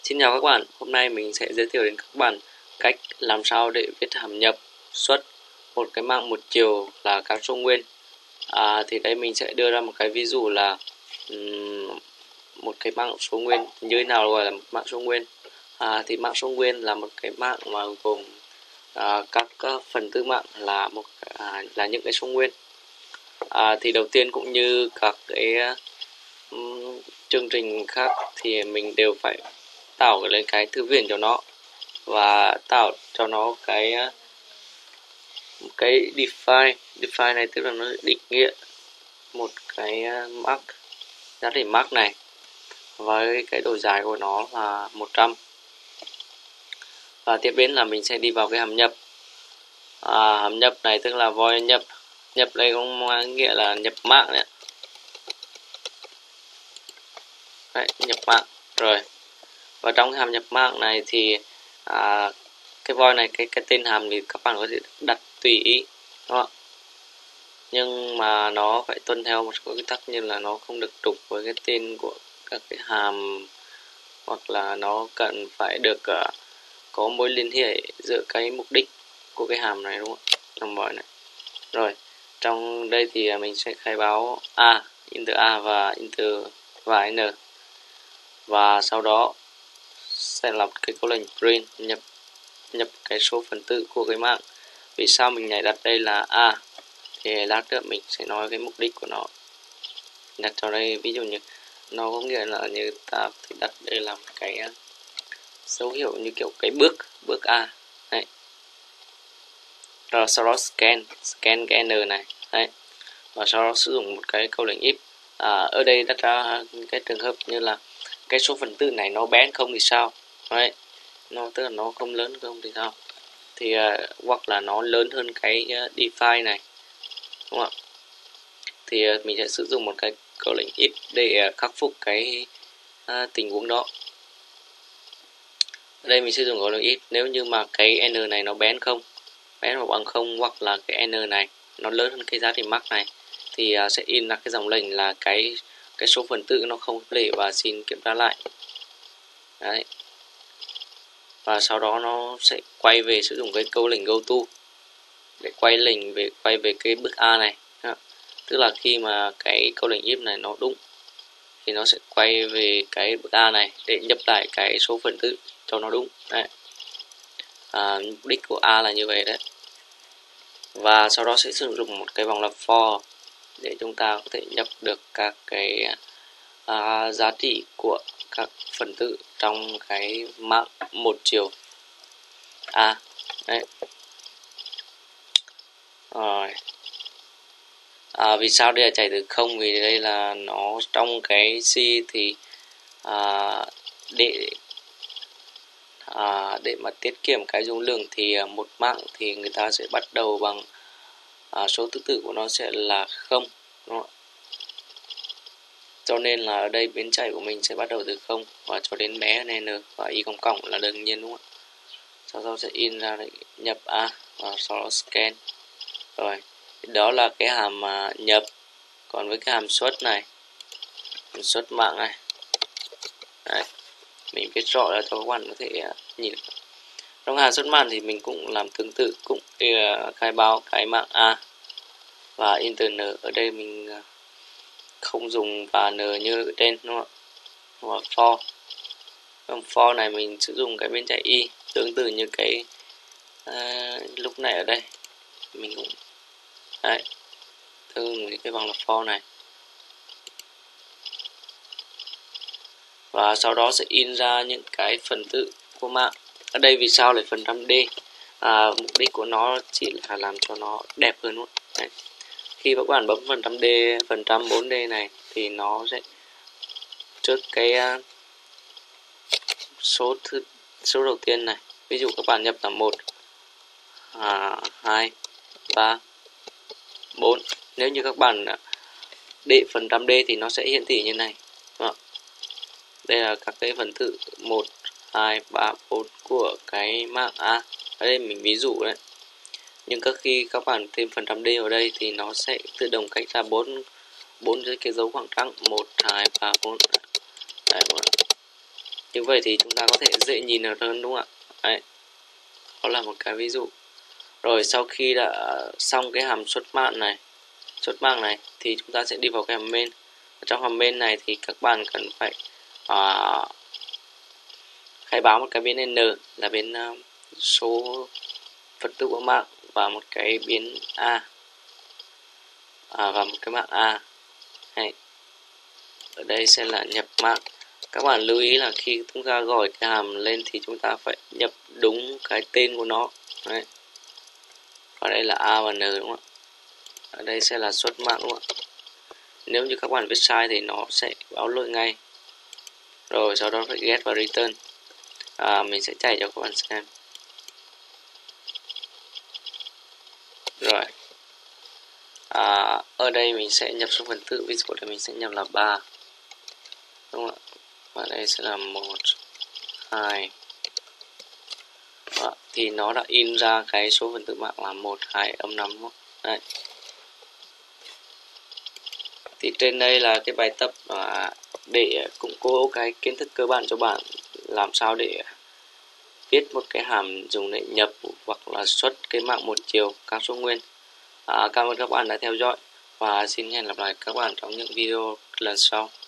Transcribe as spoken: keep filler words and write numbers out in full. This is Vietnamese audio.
Xin chào các bạn, hôm nay mình sẽ giới thiệu đến các bạn cách làm sao để viết hàm nhập xuất một cái mạng một chiều là các số nguyên. À, thì đây mình sẽ đưa ra một cái ví dụ là um, một cái mạng số nguyên như thế nào gọi là một mạng số nguyên. À, thì mạng số nguyên là một cái mạng mà gồm à, các, các phần tử mạng là một à, là những cái số nguyên. À, thì đầu tiên cũng như các cái um, chương trình khác thì mình đều phải tạo lên cái thư viện cho nó và tạo cho nó cái cái define define này, tức là nó định nghĩa một cái mark, giá trị mark này với cái độ dài của nó là một trăm. Và tiếp đến là mình sẽ đi vào cái hàm nhập. À, hàm nhập này tức là void nhập. Nhập đây cũng nghĩa là nhập mạng đấy. Đấy, nhập mạng rồi. Và trong cái hàm nhập mạng này thì à, cái void này, cái cái tên hàm thì các bạn có thể đặt tùy ý, đúng không? Nhưng mà nó phải tuân theo một số quy tắc như là nó không được trùng với cái tên của các cái hàm, hoặc là nó cần phải được uh, có mối liên hệ giữa cái mục đích của cái hàm này, đúng không? Trong void này. Rồi, trong đây thì mình sẽ khai báo a, inter a và inter và n. Và sau đó sẽ làm cái câu lệnh print nhập nhập cái số phần tử của cái mạng. Vì sao mình lại đặt đây là a thì lát nữa mình sẽ nói cái mục đích của nó. Đặt cho đây ví dụ như nó có nghĩa là như ta thì đặt đây là một cái dấu hiệu như kiểu cái bước bước a đấy. Rồi sau đó scan scan cái n này đấy. Và sau đó sử dụng một cái câu lệnh if. À, ở đây đặt ra cái trường hợp như là cái số phần tử này nó bé không thì sao đấy, nó tức là nó không lớn không thì sao, thì uh, hoặc là nó lớn hơn cái uh, define này, đúng không ạ? Thì uh, mình sẽ sử dụng một cái câu lệnh if để uh, khắc phục cái uh, tình huống đó. Ở đây mình sử dụng câu lệnh if nếu như mà cái n này nó bé không bé hoặc bằng không, hoặc là cái n này nó lớn hơn cái giá trị max này, thì uh, sẽ in ra cái dòng lệnh là cái cái số phần tử nó không hợp lệ và xin kiểm tra lại. Đấy. Và sau đó nó sẽ quay về sử dụng cái câu lệnh goto để quay lệnh về quay về cái bước a này. Tức là khi mà cái câu lệnh if này nó đúng thì nó sẽ quay về cái bước a này để nhập lại cái số phần tử cho nó đúng. Đấy. À, mục đích của a là như vậy đấy. Và sau đó sẽ sử dụng một cái vòng lặp for để chúng ta có thể nhập được các cái à, giá trị của các phần tử trong cái mạng một chiều a. Đấy. Rồi. À, vì sao đây là chạy từ không? Vì đây là nó trong cái C thì à, để à, để mà tiết kiệm cái dung lượng thì một mạng thì người ta sẽ bắt đầu bằng à, số thứ tự của nó sẽ là không, đúng không? Cho nên là ở đây biến chạy của mình sẽ bắt đầu từ không và cho đến bé n và y cộng cộng là đương nhiên, đúng không ạ? Sau đó sẽ in ra để nhập a và sau đó scan. Rồi, đó là cái hàm uh, nhập. Còn với cái hàm xuất này, hàm xuất mạng này, đấy, mình viết rõ ra cho các bạn có thể uh, nhìn. Trong hàm xuất mạng thì mình cũng làm tương tự, cũng uh, khai báo cái mạng a và inter n. Ở đây mình uh, không dùng và n như ở trên, đúng không ạ? Và for. Trong for này mình sử dụng cái biến chạy y tương tự như cái uh, lúc này ở đây. Mình cũng đấy, tương với cái vòng lặp for này. Và sau đó sẽ in ra những cái phần tử của mạng. Ở đây vì sao lại phần trăm d? À, mục đích của nó chỉ là làm cho nó đẹp hơn, đúng không? Đấy. Khi các bạn bấm phần trăm d, phần trăm bốn d này thì nó sẽ trước cái uh, số thứ số đầu tiên này. Ví dụ các bạn nhập là một, à, hai, ba, bốn. Nếu như các bạn để phần trăm d thì nó sẽ hiển thị như này. Đó. Đây là các cái phần tử một, hai, ba, bốn của cái mạng A. Ở đây mình ví dụ đấy. Nhưng các khi các bạn thêm phần trăm d vào đây thì nó sẽ tự động cách ra bốn bốn cái dấu khoảng trắng một, hai, ba, bốn. Đấy, Như vậy thì chúng ta có thể dễ nhìn được hơn, đúng không ạ? Đấy, đó là một cái ví dụ. Rồi sau khi đã xong cái hàm xuất mạng này, xuất mạng này thì chúng ta sẽ đi vào cái hàm main. Ở trong hàm main này thì các bạn cần phải uh, khai báo một cái biến n là biến uh, số phần tử của mạng và một cái biến a à, và một cái mạng a. Hay. Ở đây sẽ là nhập mạng. Các bạn lưu ý là khi chúng ta gọi cái hàm lên thì chúng ta phải nhập đúng cái tên của nó. Đấy. Ở đây là a và n, đúng không ạ? Ở đây sẽ là xuất mạng, đúng không ạ? Nếu như các bạn viết sai thì nó sẽ báo lỗi ngay. Rồi sau đó phải get và return. À, mình sẽ chạy cho các bạn xem. Rồi. À, ở đây mình sẽ nhập số phần tử, ví dụ đây mình sẽ nhập là ba. Đúng không ạ? Và đây sẽ là một, hai. Đó, thì nó đã in ra cái số phần tử mạng là một, hai, âm năm. Đúng không? Đấy. Thì trên đây là cái bài tập à, để củng cố cái kiến thức cơ bản cho bạn làm sao để viết một cái hàm dùng để nhập hoặc là xuất cái mạng một chiều các số nguyên. À, cảm ơn các bạn đã theo dõi và xin hẹn gặp lại các bạn trong những video lần sau.